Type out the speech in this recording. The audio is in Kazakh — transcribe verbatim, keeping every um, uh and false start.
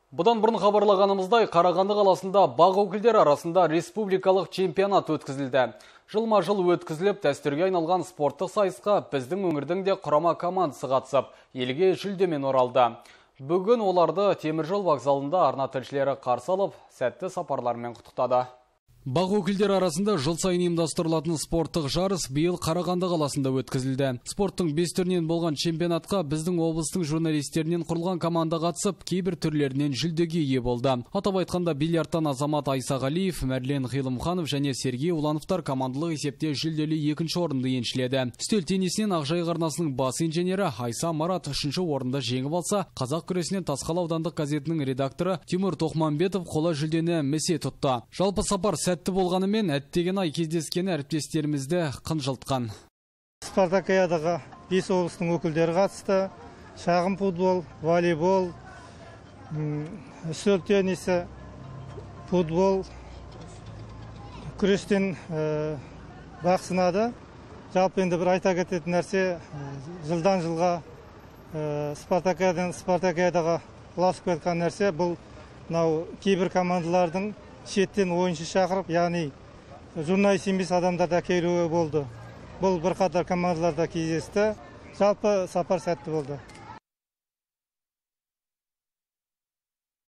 Бұдан бұрын хабарлағанымыздай, Қарағанды қаласында бақ өкілдері арасында республикалық чемпионат өткізілді. Жылма-жыл өткізіліп, дәстүрге айналған спорттық сайысқа біздің өңірдің де құрама командасы қатысып, елге жүлдемен оралды. Бүгін оларды теміржол вокзалында арна тілшілері қарсы алып, сәтті сапарлармен құттықтады. Бақ өкілдері арасында жыл сайын ұйымдастырылатын спорттық жарыс биыл Қарағанды қаласында өткізілді. Спорттың бес түрінен болған чемпионатқа біздің облыстың журналистерінен құрылған команда қатысып, кейбір түрлерінен жүлдеге ие болды. Атап айтқанда бильярдтан Азамат Айсағалиев, Мәрлен Хилымханов және Сергей Улановтар командалық есепте жүлделі екінші орынды еншіледі. Үстел теннисінен Ақжайық арнасының бас инженері Айса Марат үшінші орынды жеңіп алса, қазақ күресінен Тасқала аудандық газетінің редакторы Тимур Тоқманбетов қола жүлдені місе тұтты. Жалпы сапар сәтті болғанымен, әттеген ай кездескені әріптестерімізді қынжылтқан. Спартакиадаға бес облыстың өкілдері қатысты. Шағын футбол, волейбол, үстел теннисі, футбол, күрестен бақ сынады. Жалпы енді бір айта кететін нәрсе, жылдан жылға Спартакиададан Спартакиадаға ұласып кеткен нәрсе, бұл кейбір командалардың шеттен ойыншы шақырып, яғни журналист емес адамдар да келуі болды. Бұл бірқатар командаларда кездесті. Жалпы сапар сәтті болды.